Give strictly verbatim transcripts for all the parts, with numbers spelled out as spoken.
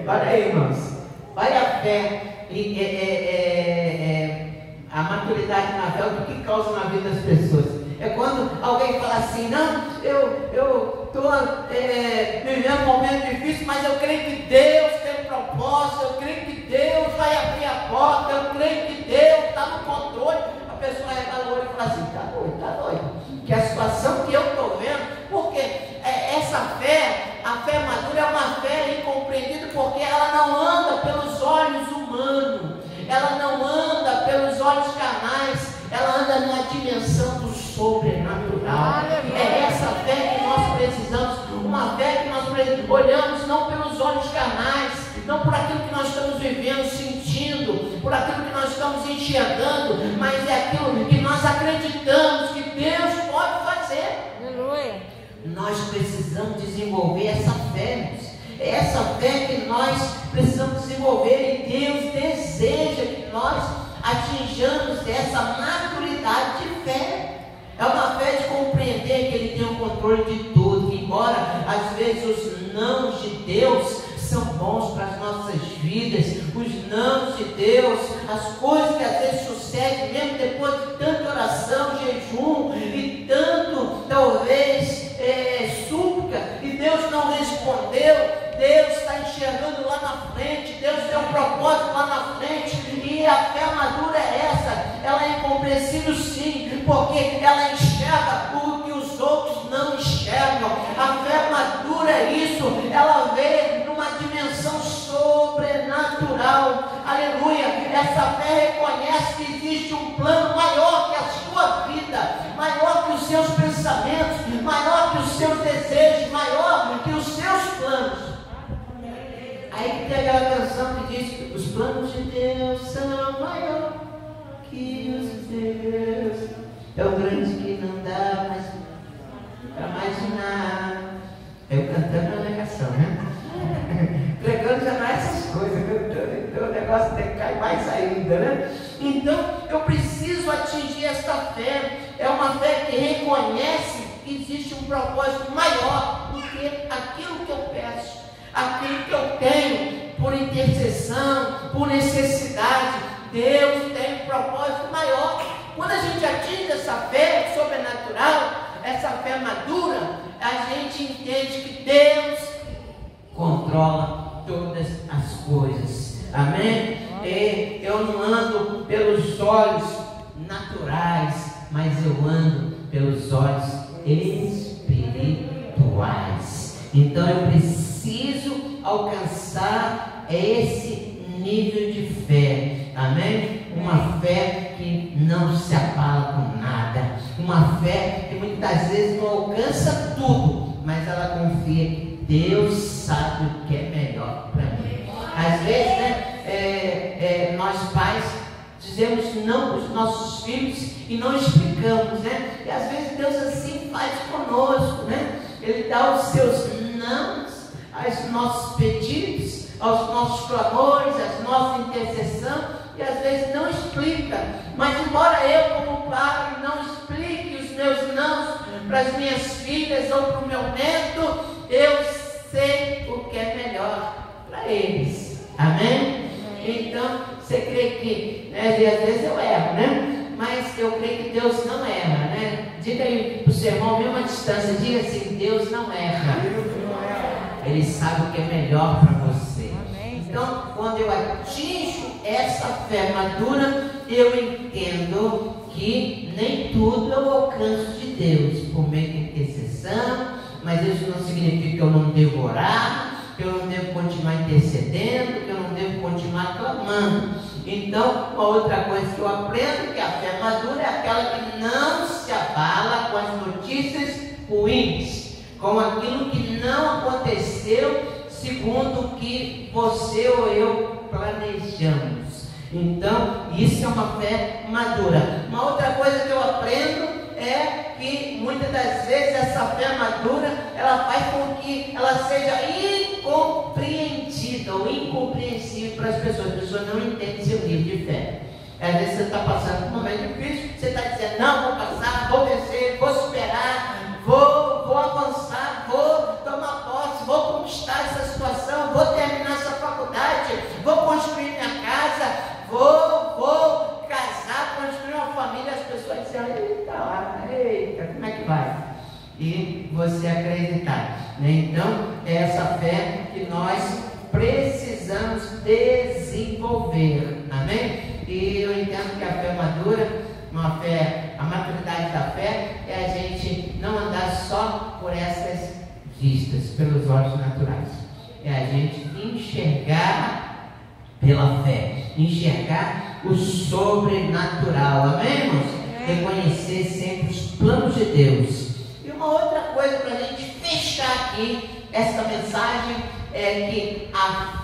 Olha aí, irmãos. Olha a fé e é, é, é, é, a maturidade na fé, o que causa na vida das pessoas. É quando alguém fala assim, não, eu eu estou é, vivendo um momento difícil, mas eu creio que Deus tem um propósito, eu creio que Deus vai abrir a porta, eu creio que Deus está no controle. A pessoa regala o olho e fala assim, está doido, está doido. Que a situação que eu estou vendo, porque é, essa fé, a fé madura é uma fé incompreendida, porque ela não anda pelos olhos humanos, ela não anda pelos olhos carnais, ela anda na dimensão do sobrenatural. É essa fé que nós precisamos, uma fé que nós olhamos não pelos olhos carnais, não por aquilo que nós estamos vivendo, sentindo, por aquilo que nós estamos enxergando, mas é aquilo que nós acreditamos que Deus pode fazer. Aleluia. Nós precisamos desenvolver essa fé, é essa fé que nós precisamos desenvolver, e Deus deseja que nós atinjamos essa maturidade de fé. É uma fé de compreender que Ele tem o controle de tudo, que embora às vezes os nãos de Deus são bons para as nossas vidas, os nãos de Deus, as coisas que às vezes sucedem mesmo depois de tanta oração, jejum e tanto talvez é, súplica, e Deus não respondeu. Deus está enxergando lá na frente, Deus tem um propósito lá na frente, e a fé madura é essa. Ela é incompreensível sim, porque ela enxerga o que os outros não enxergam. A fé madura é isso, ela vê numa dimensão sobrenatural. Aleluia. Essa fé reconhece que existe um plano maior que a sua vida, maior que os seus pensamentos, maior que os seus desejos, maior que os seus planos. Aí tem aquela canção que diz: os planos de Deus são maiores que os teus. É o grande que não dá mais para imaginar. Eu cantando a alegação, né? Pregando já não é essas coisas, cantando, então o negócio cai mais ainda, né? Então eu preciso atingir esta fé. É uma fé que reconhece que existe um propósito maior do que aquilo que eu peço, aquilo que eu tenho por intercessão, por necessidade. Deus tem um propósito maior. Quando a gente atinge essa fé sobrenatural, essa fé madura, a gente entende que Deus controla todas as coisas. Amém? E eu não ando pelos olhos naturais, mas eu ando pelos olhos espirituais. Então eu preciso alcançar esse nível de fé. Amém? Uma fé que não se abala com nada, uma fé que muitas vezes não alcança tudo, mas ela confia que Deus sabe o que é melhor para mim. Às vezes, né, é, é, nós pais dizemos não para os nossos filhos e não explicamos, né? E às vezes Deus assim faz conosco, né? Ele dá os seus nãos aos nossos pedidos, aos nossos clamores, às nossas intercessões, e às vezes não explica. Mas embora eu como pai não explique os meus nãos para as minhas filhas ou para o meu neto, eu sei o que é melhor para eles. Amém? Então, você crê que, né, e às vezes eu erro, né? Mas eu creio que Deus não erra, né? Diga aí para o seu irmão, mesmo à distância, diga assim: Deus não erra. Ele sabe o que é melhor para você. Então, quando eu atinjo essa fé madura, eu entendo que nem tudo eu alcanço de Deus por meio de intercessão, mas isso não significa que eu não devo orar, que eu não devo continuar intercedendo, que eu não devo continuar clamando. Então, uma outra coisa que eu aprendo, que a fé madura é aquela que não se abala com as notícias ruins, com aquilo que não aconteceu segundo o que você ou eu planejamos. Então, isso é uma fé madura. Uma outra coisa que eu aprendo é que muitas das vezes essa fé madura, ela faz com que ela seja incompreendida ou incompreensível para as pessoas. As pessoas não entendem seu nível de fé. Às vezes você está passando por um momento difícil, você está dizendo: não, vou passar, vou vencer, vou superar, vou, vou avançar, vou tomar posse, vou conquistar essa situação, vou terminar essa faculdade. né? Então, é essa fé que nós precisamos desenvolver, amém? E eu entendo que a fé madura, uma fé, a maturidade da fé é a gente não andar só por essas vistas, pelos olhos naturais, é a gente enxergar pela fé, enxergar o sobrenatural, amém, irmãos? Reconhecer sempre os planos de Deus. E uma outra coisa para a gente fechar aqui esta mensagem é que a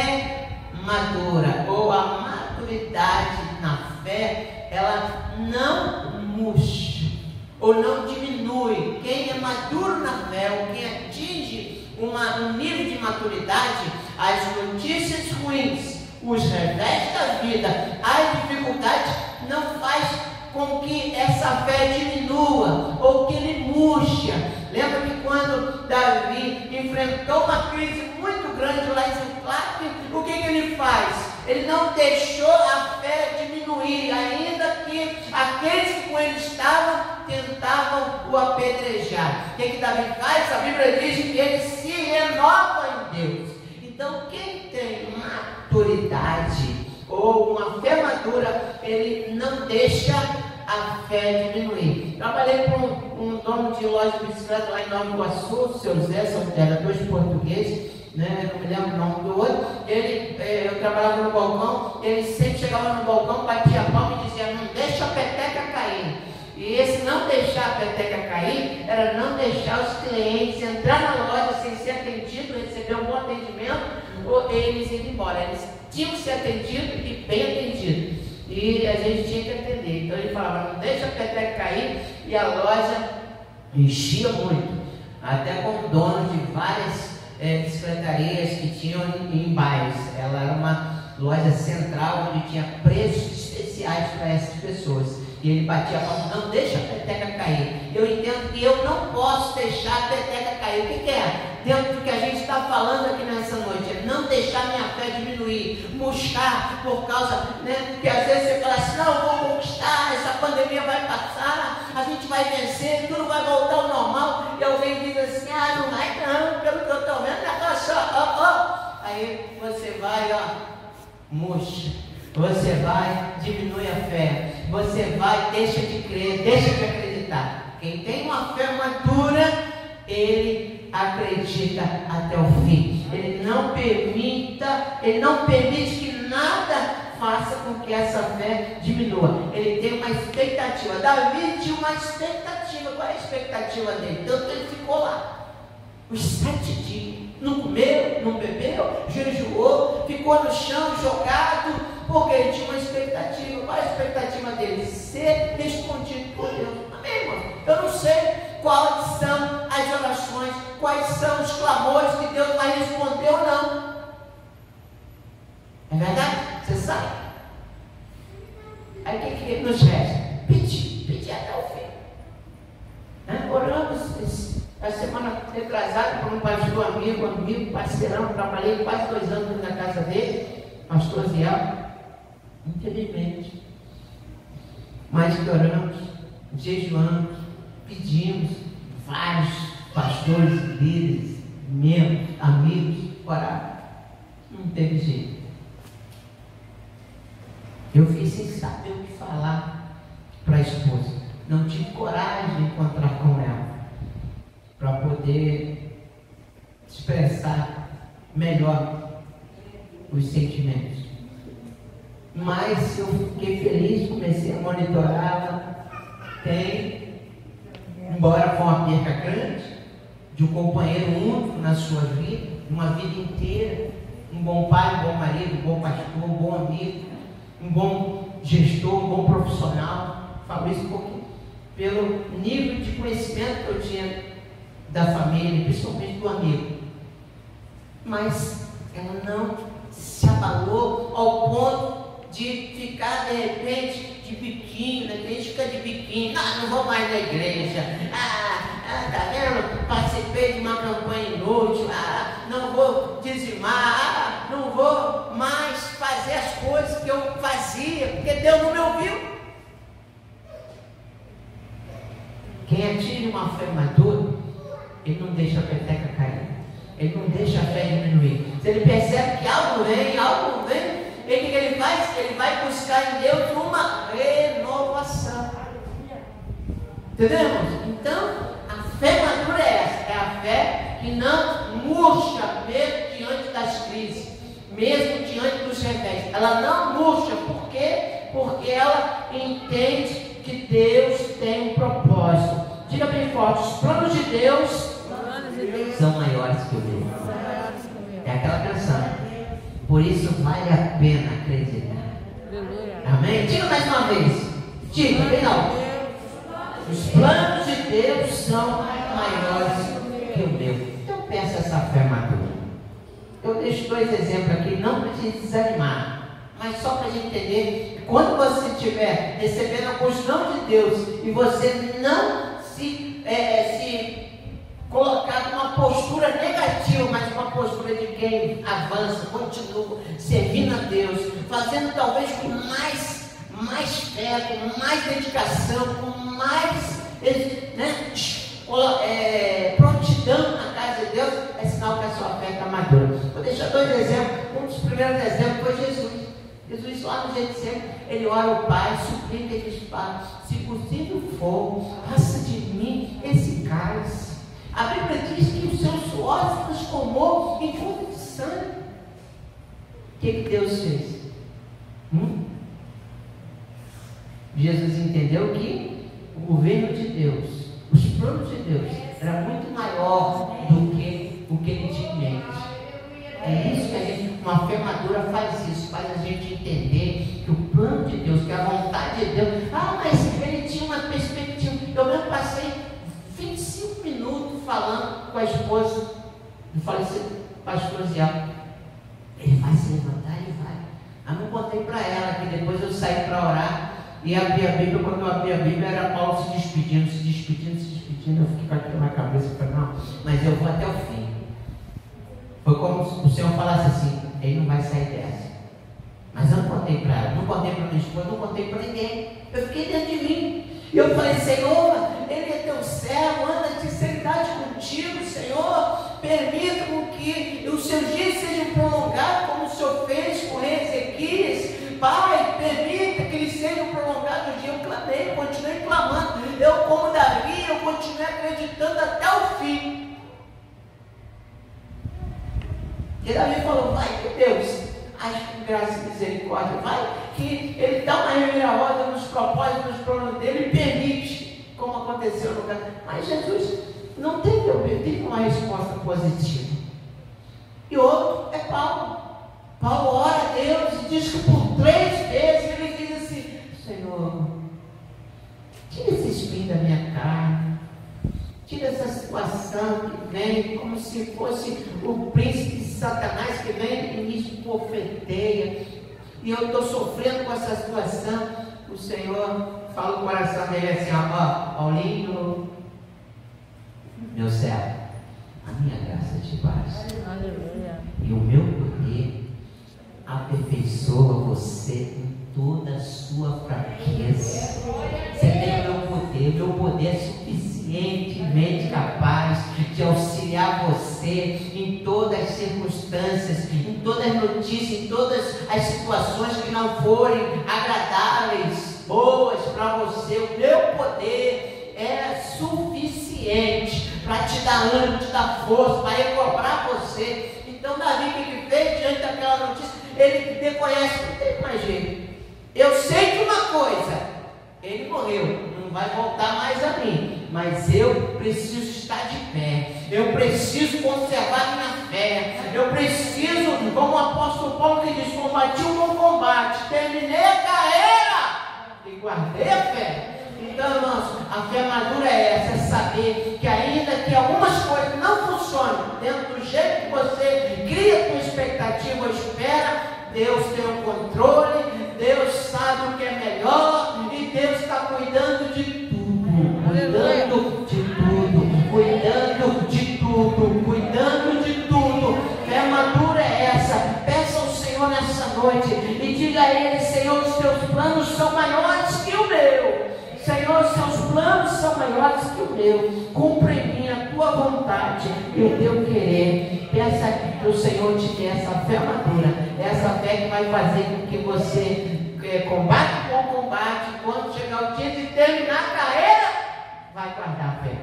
fé madura, ou a maturidade na fé, ela não murcha ou não diminui. Quem é maduro na fé, ou quem atinge uma, um nível de maturidade, as notícias ruins, os revés da vida, as dificuldades, não faz com que essa fé diminua ou que ele murcha. Lembra que quando Davi enfrentou uma crise muito grande lá em Ziclague, o que, que ele faz? Ele não deixou a fé diminuir, ainda que aqueles que com ele estavam tentavam o apedrejar. O que, que Davi faz? A Bíblia diz que ele se renova em Deus. Então, quem tem maturidade ou uma fé madura, ele não deixa a fé diminuir. Trabalhei com um, um dono de loja de bicicleta lá em Nova Iguaçu, o seu Zé, são dois portugueses, né? Não me lembro o nome do outro. Ele, eu trabalhava no balcão, ele sempre chegava no balcão, batia a palma e dizia: não deixa a peteca cair. E esse não deixar a peteca cair era não deixar os clientes entrar na loja sem ser atendido, receber um bom atendimento, ou eles irem embora. Eles tinham que ser atendidos e bem atendidos. E a gente tinha que atender. Então ele falava: não deixa a peteca cair. E a loja enchia muito, até com donos de várias é, bicicletarias que tinham em, em bairros. Ela era uma loja central onde tinha preços especiais para essas pessoas. E ele batia a palma: não deixa a peteca cair. Eu entendo que eu não posso deixar a peteca cair. O que, que é? Dentro do que a gente está falando aqui nessa noite, é não deixar minha fé diminuir, murchar por causa, né? Porque às vezes você fala assim: não, eu vou conquistar, essa pandemia vai passar, a gente vai vencer, tudo vai voltar ao normal. E alguém diz assim: ah, não vai não, pelo que eu estou vendo, negócio, ó, ó. Aí você vai, ó, murcha. Você vai, diminui a fé. Você vai, deixa de crer, deixa de acreditar. Quem tem uma fé madura, ele acredita até o fim. Ele não permita, ele não permite que nada faça com que essa fé diminua. Ele tem uma expectativa. Davi tinha uma expectativa. Qual é a expectativa dele? Tanto que ele ficou lá os sete dias. Não comeu, não bebeu, jejuou, ficou no chão jogado, porque ele tinha uma expectativa. Qual é a expectativa dele? Ser respondido por Deus. Amém, irmão? Eu não sei quais são as orações, quais são os clamores que Deus vai responder ou não. É verdade? Você sabe? Aí o que, que nos resta? Pedir, pedir até o fim. Né? Oramos a semana retrasada por um pastor amigo, amigo, parceirão, trabalhei quase dois anos na casa dele, pastor Ziel, infelizmente. Mas que oramos, jejuamos, pedimos, vários pastores, líderes, membros, amigos, oraram. Não teve jeito. Eu fiquei sem saber o que falar para a esposa. Não tive coragem de encontrar com ela, para poder expressar melhor os sentimentos. Mas eu fiquei feliz, comecei a monitorá-la. Tem, embora foi uma perca grande, de um companheiro único na sua vida, uma vida inteira, um bom pai, um bom marido, um bom pastor, um bom amigo, um bom gestor, um bom profissional. Falo isso porque, pelo nível de conhecimento que eu tinha da família, principalmente do amigo. Mas ela não se abalou ao ponto de ficar de repente de biquinho, né? Tem gente que fica de biquinho: ah, não vou mais na igreja, ah, ah, tá vendo? Participei de uma campanha inútil, ah, não vou dizimar, ah, não vou mais fazer as coisas que eu fazia, porque Deus não me ouviu. Quem atinge uma fé madura, ele não deixa a peteca cair. Ele não deixa a fé diminuir. Se ele percebe que algo vem, algo vem, ele, o que ele faz? Ele vai buscar em Deus uma renovação. Entendemos? Então, a fé madura é essa. É a fé que não murcha mesmo diante das crises, mesmo diante dos revés. Ela não murcha. Por quê? Porque ela entende que Deus tem um propósito. Diga bem forte: os planos de Deus são maiores que o meu. É aquela canção. Por isso vale a pena acreditar. Amém? Diga mais uma vez. Diga bem alto. Os planos de Deus são maiores que o meu. Então peça essa fé madura. Eu deixo dois exemplos aqui, não para te desanimar, mas só para a gente entender que quando você estiver recebendo a construção de Deus e você não se, é, se colocar numa postura negativa, mas uma postura de quem avança, continua servindo a Deus, fazendo talvez com mais, mais fé, com mais dedicação, com mais, né, é, prontidão na casa de Deus, é sinal que a sua fé está madura. Vou deixar dois exemplos. Um dos primeiros exemplos foi Jesus. Jesus lá no Getsemane, ele ora ao Pai, suplica e diz: Pai, se possível for, passa de mim esse cálice. A Bíblia diz que o seu suor se transformou em fonte de sangue. O que, que Deus fez? Hum? Jesus entendeu que o governo de Deus, os planos de Deus, era muito maior do que o que ele tinha em mente. É isso que a gente, uma fé madura faz isso, faz a gente entender que o plano de Deus, que a vontade de Deus, ah, mas ele tinha uma perspectiva. Eu mesmo passei vinte e cinco minutos falando com a esposa do falecido pastor Zé. Ele vai se levantar e vai. Aí eu contei para ela que depois eu saí para orar e abri a Bíblia. Quando eu abri a Bíblia era Paulo se despedindo, se despedindo, se despedindo. Eu fiquei com aquilo na cabeça e falei: não, mas eu vou até o fim. Foi como se o Senhor falasse assim: ele não vai sair dessa. Mas eu não contei para ela, não contei para minha esposa, não contei para ninguém. Eu fiquei dentro de mim. E eu falei: Senhor, ele é teu servo, anda de sinceridade contigo, Senhor. Permita que os seus dias sejam prolongados, como o Senhor fez com o rei Ezequias. Pai, permita que eles sejam prolongados os dias. Eu clamei, eu continuei clamando. Eu, como Davi, eu continuei acreditando até o fim. E Davi falou: vai que Deus, age com graça e misericórdia, vai que ele dá uma reviravolta nos propósitos, nos planos dele e permite, como aconteceu no caso. Mas Jesus não teve, teve uma resposta positiva. E outro é Paulo. Paulo ora a Deus e diz que por três vezes ele diz assim: Senhor, tira esse espinho da minha carne, tira essa situação que vem como se fosse o príncipe de Satanás que vem e me esbofeteia, e eu estou sofrendo com essa situação. O Senhor fala no coração dele assim: ó, Paulinho, meu servo, a minha graça te basta. Aleluia. E o meu poder aperfeiçoa você em toda a sua fraqueza. Você tem o meu poder, meu poder é suficientemente capaz de auxiliar você em todas as circunstâncias, em todas as notícias, em todas as situações que não forem agradáveis, boas para você. O meu poder é suficiente para te dar ânimo, te dar força, para recobrar você. Então Davi, o que ele fez diante daquela notícia? Ele reconhece: não tem mais jeito. Eu sei de uma coisa: ele morreu, não vai voltar mais a mim, mas eu preciso estar de pé, eu preciso conservar minha fé, eu preciso, como o apóstolo Paulo que diz: combati o bom combate, terminei a carreira e guardei a fé. Então, irmãos, a fé madura é essa, é saber que ainda que algumas coisas não funcionem dentro do jeito que você cria com expectativa ou espera, Deus tem o controle, Deus sabe o que é melhor e Deus está cuidando de tudo, cuidando de tudo, cuidando de tudo, cuidando de tudo. Fé madura é essa. Peça ao Senhor nessa noite e diga a Ele: Senhor, os teus planos são maiores que o meu. Senhor, Senhor, seus planos são maiores que o meu. Cumpra em mim a tua vontade e o teu querer. Peça que o Senhor te dê essa fé madura, essa fé que vai fazer com que você é, combate o bom combate. Quando chegar o dia de terminar a carreira, vai guardar a fé.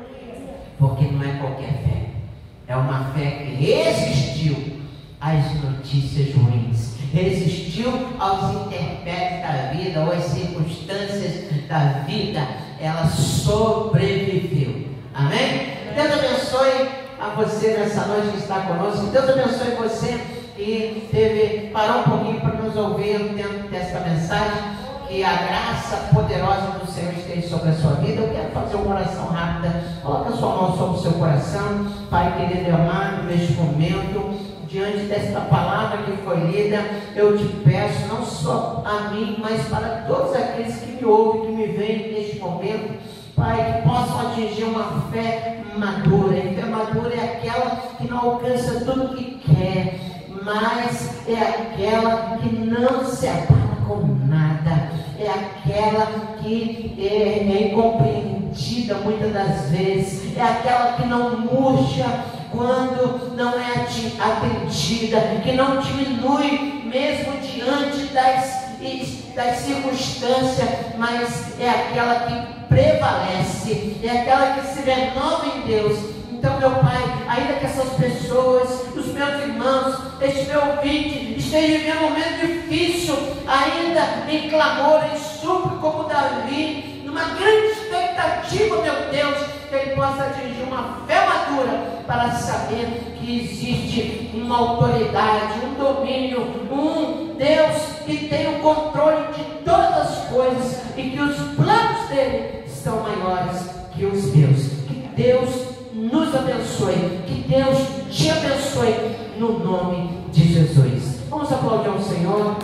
Porque não é qualquer fé. É uma fé que resistiu às notícias ruins, resistiu aos intempéries da vida, ou às circunstâncias da vida. Ela sobreviveu. Amém? Deus abençoe a você nessa noite que está conosco. Deus abençoe você que teve, parou um pouquinho para nos ouvir dentro desta mensagem. Que a graça poderosa do Senhor esteja sobre a sua vida. Eu quero fazer uma oração rápida. Coloque a sua mão sobre o seu coração. Pai querido e amado, neste momento, diante desta palavra que foi lida, eu te peço, não só a mim, mas para todos aqueles que me ouvem, que me veem neste momento, Pai, que possam atingir uma fé madura. E fé madura é aquela que não alcança tudo o que quer, mas é aquela que não se abala com nada, é aquela que é, é incompreendida muitas das vezes, é aquela que não murcha quando não é atendida, que não diminui mesmo diante das, das circunstâncias, mas é aquela que prevalece, é aquela que se renova em Deus. Então, meu Pai, ainda que essas pessoas, os meus irmãos, este meu ouvinte, estejam vivendo um momento difícil, ainda em clamor, em súplica, como Davi, numa grande expectativa, meu Deus, que ele possa atingir uma fé madura para saber que existe uma autoridade, um domínio, um Deus que tem o controle de todas as coisas e que os planos dele são maiores que os meus. Que Deus nos abençoe, que Deus te abençoe no nome de Jesus. Vamos aplaudir ao Senhor.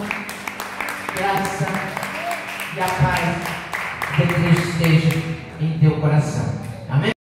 Graça e a paz de Cristo esteja em teu coração. Amém?